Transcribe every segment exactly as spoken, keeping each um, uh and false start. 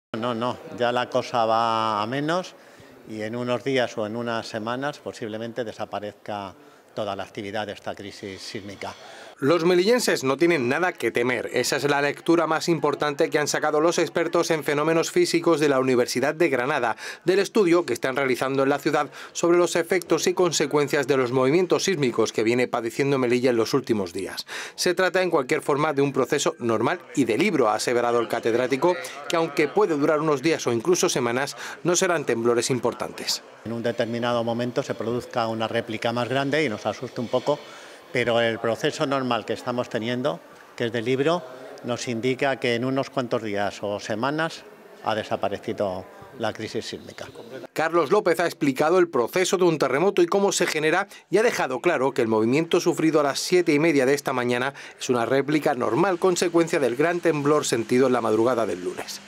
No, no, ya la cosa va a menos y en unos días o en unas semanas posiblemente desaparezca toda la actividad de esta crisis sísmica. Los melillenses no tienen nada que temer. Esa es la lectura más importante que han sacado los expertos en fenómenos físicos de la Universidad de Granada, del estudio que están realizando en la ciudad sobre los efectos y consecuencias de los movimientos sísmicos que viene padeciendo Melilla en los últimos días. Se trata en cualquier forma de un proceso normal y de libro, ha aseverado el catedrático, que aunque puede durar unos días o incluso semanas, no serán temblores importantes. En un determinado momento se produzca una réplica más grande y nos asuste un poco, pero el proceso normal que estamos teniendo, que es de libro, nos indica que en unos cuantos días o semanas ha desaparecido la crisis sísmica. Carlos López ha explicado el proceso de un terremoto y cómo se genera y ha dejado claro que el movimiento sufrido a las siete y media de esta mañana es una réplica normal consecuencia del gran temblor sentido en la madrugada del lunes.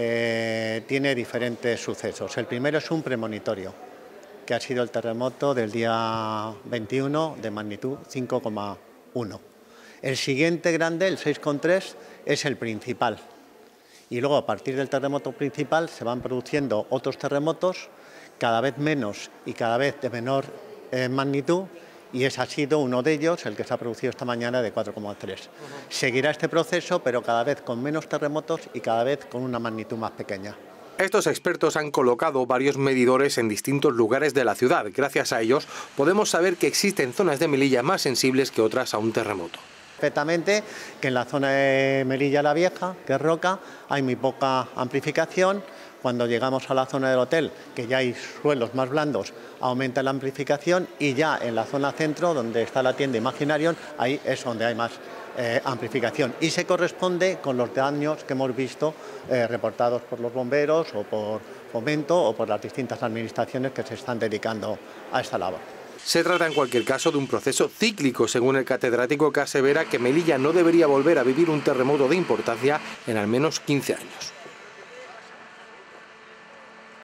Eh, tiene diferentes sucesos. El primero es un premonitorio, que ha sido el terremoto del día veintiuno de magnitud cinco coma uno. El siguiente grande, el seis coma tres, es el principal. Y luego, a partir del terremoto principal, se van produciendo otros terremotos, cada vez menos y cada vez de menor eh, magnitud, y ese ha sido uno de ellos, el que se ha producido esta mañana, de cuatro coma tres. Seguirá este proceso, pero cada vez con menos terremotos y cada vez con una magnitud más pequeña. Estos expertos han colocado varios medidores en distintos lugares de la ciudad. Gracias a ellos podemos saber que existen zonas de Melilla más sensibles que otras a un terremoto. Perfectamente que en la zona de Melilla la Vieja, que es Roca, hay muy poca amplificación. Cuando llegamos a la zona del hotel, que ya hay suelos más blandos, aumenta la amplificación, y ya en la zona centro, donde está la tienda Imaginarium, ahí es donde hay más Eh, amplificación, y se corresponde con los daños que hemos visto eh, reportados por los bomberos o por Fomento o por las distintas administraciones que se están dedicando a esta labor. Se trata en cualquier caso de un proceso cíclico, según el catedrático, que asevera que Melilla no debería volver a vivir un terremoto de importancia en al menos quince años.